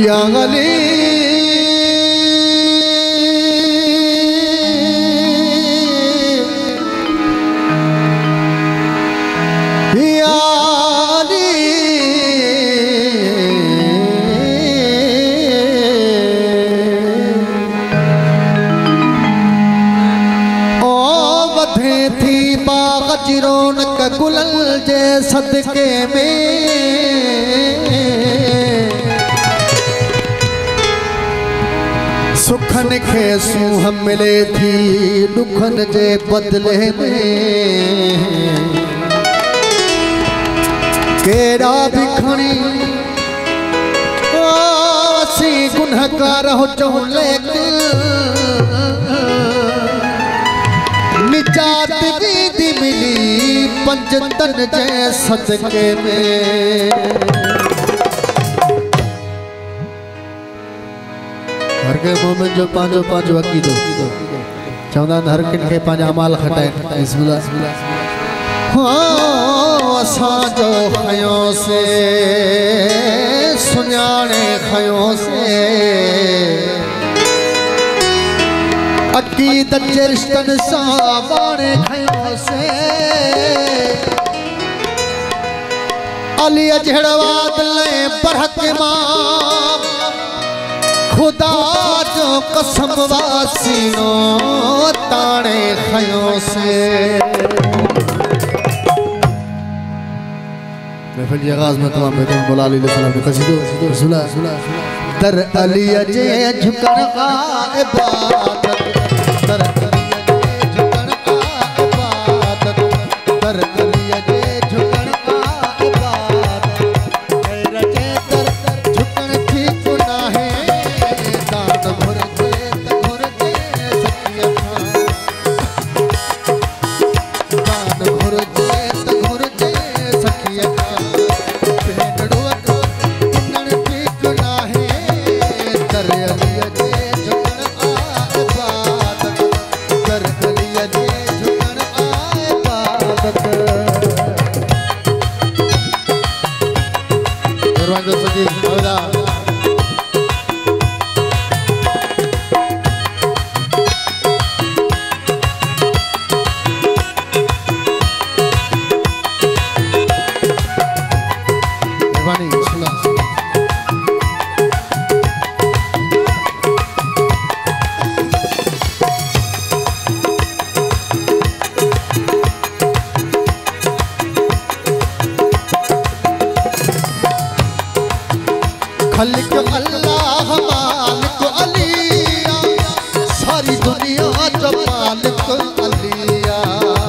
या गली रौनक गुलल जे सदके में सुखन खे सूह मिले थी दुखन जे बदले में केड़ा भी खणी सी गुनहगार हो चऊं लेकिन निजात भी दी मिली पंजतन जे सदके में। हर के मोमेंट जो पांचो पांचो अकीदो चवंदा हर किन खे पंहिंजा अमाल खटाए बिस्मिल्लाह असां जो खयों से सुञाणे खयों से अकीदत जे रिश्तन सां बाणे खयों से अली जहड़वा दिले बरहक मां खुदा जो कसम वासीनो ताणे खयों से। महफिल के आगाज में तमाम बेहतरीन मौला अली सलाम के कसीदो सुना दर अली जे झुकण का इबादत दर अली जे झुकण का इबादत दर अली जे झुकण का इबादत खैर जे दर झुकण ठीक ना है दान भर जे सखिया दान भर जे सखिया खल्क अल्लाह मालिक अलिया सारी दुनिया जो मालिक अलिया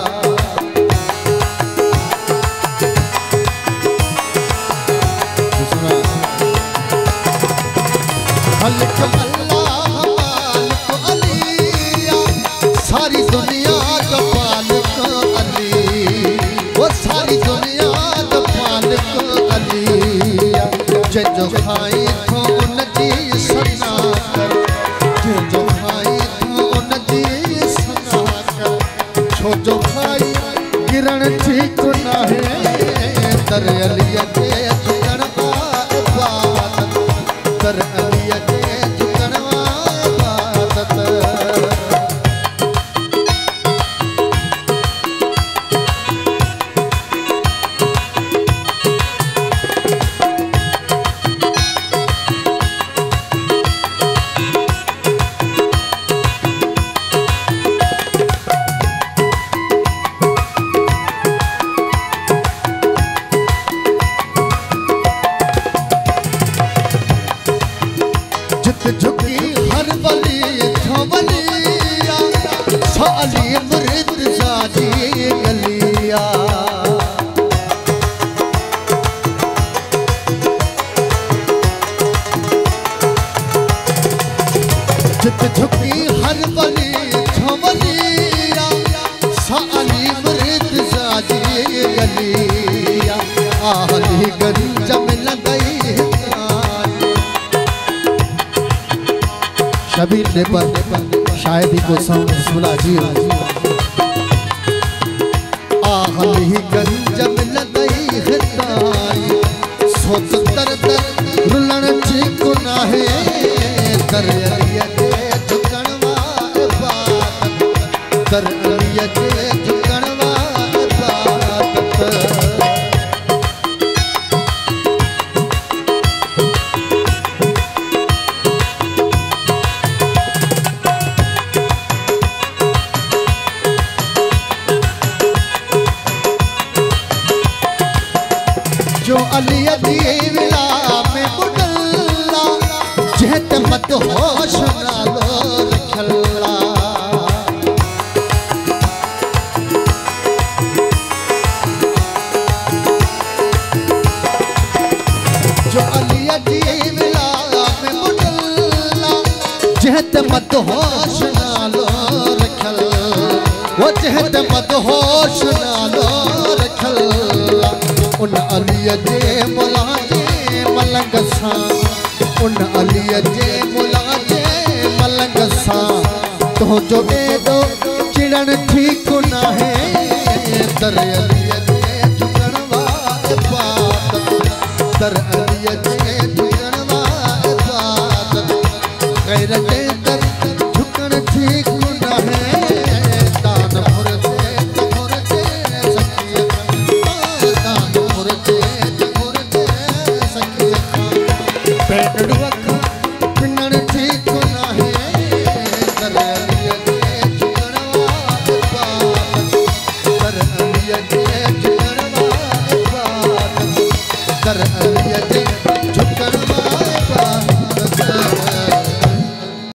खल्क अल्लाह मालिक अलिया सारी दुनिया जो मालिक अली वो सारी दुनिया जो मालिक अलिया जो खाई थो नदी सना कर जो खाई थो नदी सना कर छो जो खाई गिरण ठीक ना है दर अली के झुकण का इबादत दर अली के झुकण का इबादत। झुकी हर वली थवलिया साली मुरीद साजी गलिया झुकी हर वली थवलिया साली मुरीद साजी गलिया आहली गंज में लगई शबीर ने पर शायद ही को सुना जी आहली गंज में लगई हिताई सोच दर दर रुलन ठीक ना है कर अलिया जे झुकणवा इबादत कर अलिया जे झुकणवा इबादत जो अलिया जी विला में बुडल्ला जहत मत होश नालो रखला जो अलिया जी विला में बुडल्ला जहत मत होश नालो रखल वो जहत मत होश नालो रखला उन अलिया जे मुला जे मलंग सां उन अलिया जे मुला जे मलंग सां तुंहिंजो एॾो चिड़ण ठीक न है दर अलिया जे झुकणवा इबादत दर अलिया जे झुकणवा इबादत गैर जे दर झुकण ठीक न है दान मुर्दे कर अलिया जे